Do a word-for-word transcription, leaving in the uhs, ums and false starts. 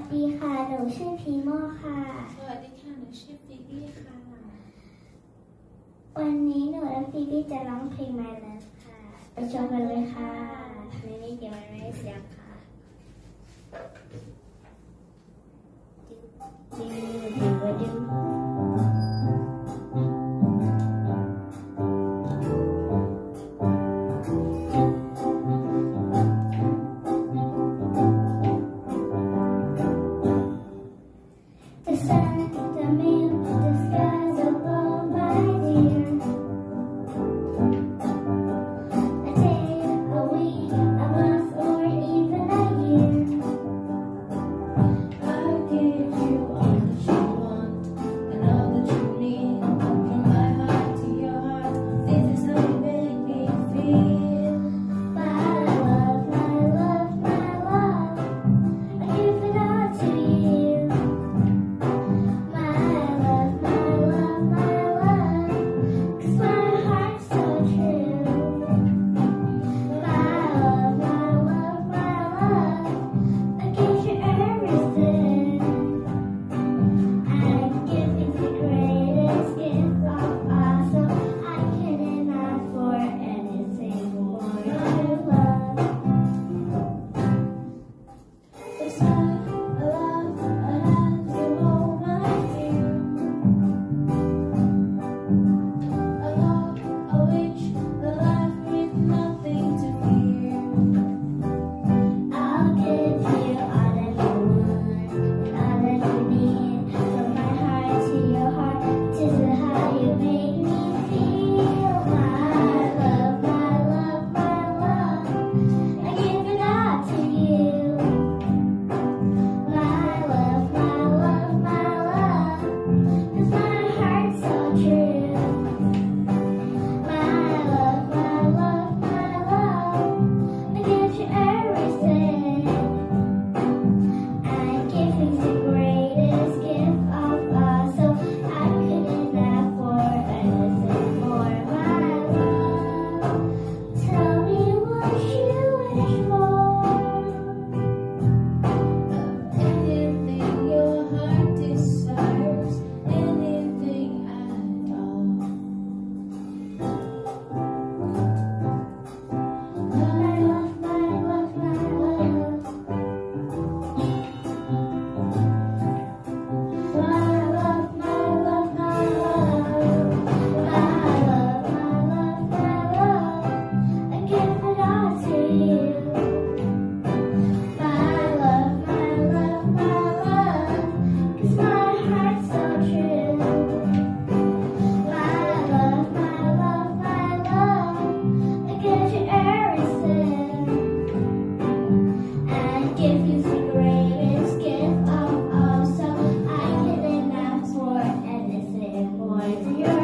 ดีค่ะหนูชื่อพีโม่ค่ะสวัสดีค่ะหนูชื่อฟีบี้ค่ะวันนี้หนูและฟีบี้จะร้องเพลง My Love ค่ะไปชมกันเลยค่ะไม่มีเกี่ยวไม่มีเสียงค่ะดึงดึงดึงดึงThe sun, the moon, the skies above, my dear. A day, a week, a month, or even a year. I'll give you all that you want and all that you need. From my heart to your heart, this is how you make me feel. My love, my love, my love, I give it all to you. My love, my love, my love, 'cause my heart's so true. My love, my love, my love, I give you everything. I'm giving the greatest gift of all, so I couldn't ask for anything more than love. It's not a love I have to hold, my dear. A love, a wish, a life with nothing to fear. I'll give you all that you want and all that you need. From my heart to your heart, this is how you make me feel. My love, my love, my love, I give it all to you. My love, my love, my love, 'cause my heart's so true. My love, my love, my love, I give you everything. I'm giving the greatest gift of all, so I couldn't ask for anything more. My love, tell me what you wish for. Anything your heart desires, anything at all. My love, my love, my love. My love, my love, my love. My love, my love, my love, I give it all to you. My love, my love, my love, 'cause my heart's so true. My love, my love, my love, I give you everything. I give you the greatest gift of all, so I couldn't ask for anything more. Do you